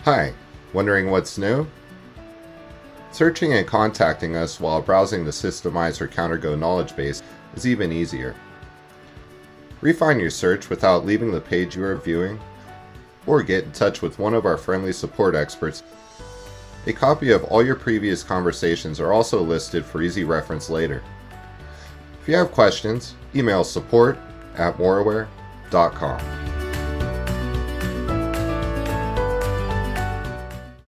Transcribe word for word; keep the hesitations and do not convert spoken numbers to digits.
Hi, wondering what's new? Searching and contacting us while browsing the Systemize or CounterGo knowledge base is even easier. Refine your search without leaving the page you are viewing, or get in touch with one of our friendly support experts. A copy of all your previous conversations are also listed for easy reference later. If you have questions, email support at moraware dot com.